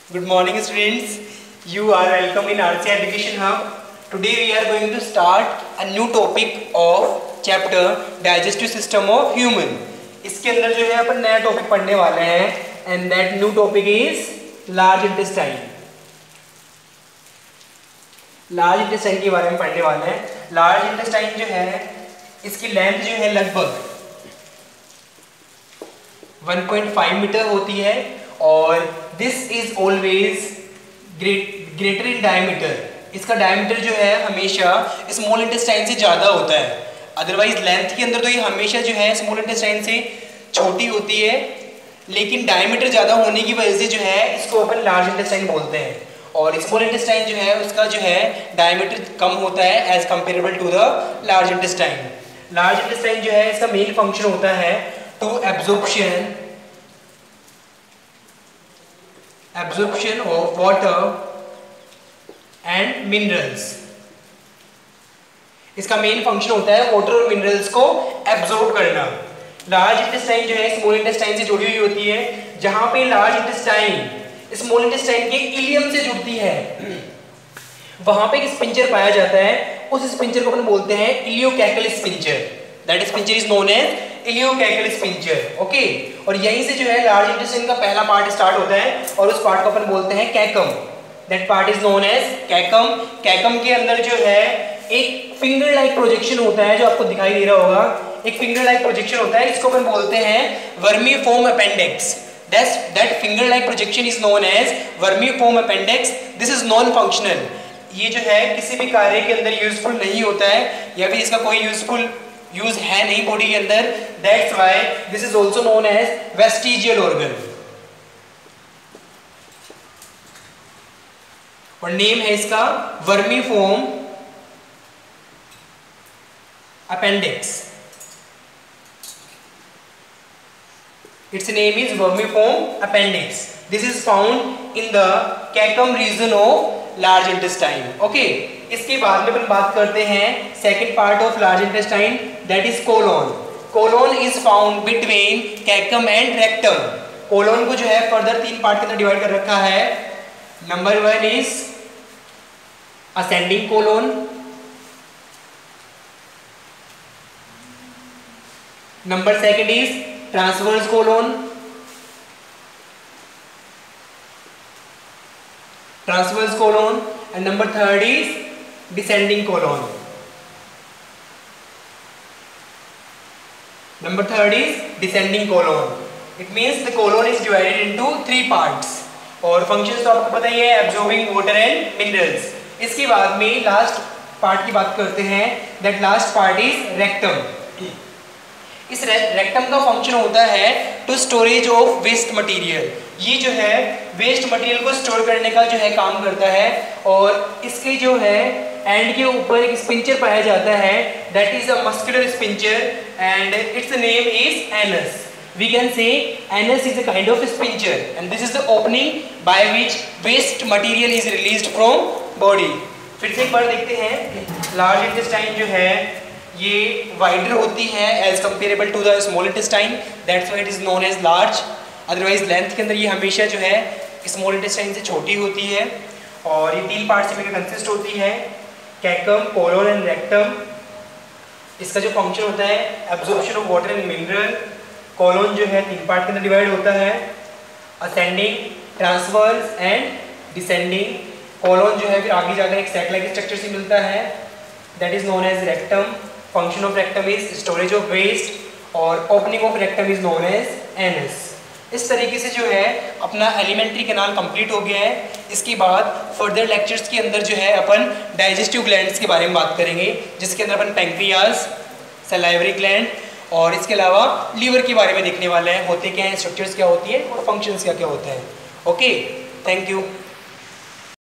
Good morning, students. You are welcome in RC Education Hub. Today we are going to start a new topic of chapter Digestive System of Human. इसके अंदर जो है अपन नया topic पढ़ने वाले हैं and that new topic is large intestine. Large intestine के बारे में पढ़ने वाले हैं. लार्ज इंटेस्टाइन जो है इसकी लेंथ जो है लगभग 1.5 मीटर होती है और this is always greater in diameter. इसका डायमीटर जो है हमेशा स्मॉल इंटेस्टाइन से ज़्यादा होता है. अदरवाइज लेंथ के अंदर तो ये हमेशा जो है स्मॉल इंटेस्टाइन से छोटी होती है, लेकिन डायमीटर ज़्यादा होने की वजह से जो है इसको अपन लार्ज इंटेस्टाइन बोलते हैं. और स्मॉल इंटेस्टाइन जो है उसका जो है डायमीटर कम होता है as comparable to the large intestine. Large intestine जो है इसका मेन फंक्शन होता है to absorption of water and minerals. इसका मेन फंक्शन होता है वाटर और मिनरल्स को एब्जॉर्ब करना. लार्ज इंटेस्टाइन जो है स्मॉल इंटेस्टाइन से जुड़ी हुई होती है. जहां पे लार्ज इंटेस्टाइन स्मॉल इंटेस्टाइन के इलियम से जुड़ती है वहां पे एक स्पिंचर पाया जाता है. उस स्पिंचर को अपन बोलते हैं ileocaecal sphincter. That sphincter is known as ileocaecal sphincter. Okay, और यहीं से जो है लार्ज इंटेस्टाइन का पहला पार्ट स्टार्ट होता है और उस पार्ट को अपन बोलते हैं caecum. That part is known as caecum. Caecum के अंदर जो है एक फिंगर लाइक प्रोजेक्शन होता है जो आपको दिखाई दे रहा होगा. एक फिंगर लाइक प्रोजेक्शन होता है, इसको अपन बोलते हैं vermiform appendix. That finger like projection is known as vermiform appendix. This is non functional. ये जो है किसी भी कार्य के अंदर यूजफुल नहीं होता है या फिर इसका कोई यूजफुल यूज है नहीं बॉडी के अंदर. That's why this is also known as vestigial organ. और नेम है इसका vermiform appendix. Its name is vermiform appendix. This is found in the cecum region of large intestine. Okay. इसके बाद में अपन बात करते हैं second part of large intestine, that is colon. Colon is found between cecum and rectum. Colon को जो है further 3 part के अंदर डिवाइड कर रखा है. Number 1 is ascending colon. Number 2 is transverse colon. Transverse colon. And number 3 is descending colon. Number 3 is descending colon. It means the colon is divided into 3 parts. और functions तो आपको पता ही है, absorbing water and minerals. इसके बाद में last part की बात करते हैं. That last part is rectum. इस रेक्टम का फंक्शन होता है to storage of waste material. ये जो है वेस्ट मटेरियल को स्टोर करने का जो है काम करता है और इसके जो है एंड के ऊपर एक स्पिंचर पाया जाता है. That is a muscular sphincter and its name is anus. We can say anus is a kind of sphincter and this is the opening by which waste material is released from body. फिर से एक बार देखते हैं. Large intestine जो है ये wider होती है as comparable to the small intestine. That's why it is known as large. Otherwise length के अंदर ये हमेशा जो है स्मॉल इंटेस्टाइन से छोटी होती है और ये 3 पार्ट से मिलकर कंसिस्ट होती है, कैकम, कोलोन एंड रेक्टम. इसका जो फंक्शन होता है absorption of water and mineral. Colon जो है 3 पार्ट के अंदर डिवाइड होता है, ascending, transverse and descending. Colon जो है फिर आगे जाकर एक सैक लाइक स्ट्रक्चर से मिलता है, that is known as rectum. Function of rectum is storage of waste और opening of rectum is known as anus. इस तरीके से जो है अपना एलिमेंट्री कैनाल कंप्लीट हो गया है. इसके बाद फर्दर लेक्चर्स के अंदर जो है अपन डाइजेस्टिव ग्लैंड्स के बारे में बात करेंगे, जिसके अंदर अपन पैंक्रियाज, सलाइवरी ग्लैंड और इसके अलावा लीवर के बारे में देखने वाले हैं. होते क्या हैं, स्ट्रक्चर्स क्या होती है और फंक्शंस क्या क्या होते हैं. Okay, thank you.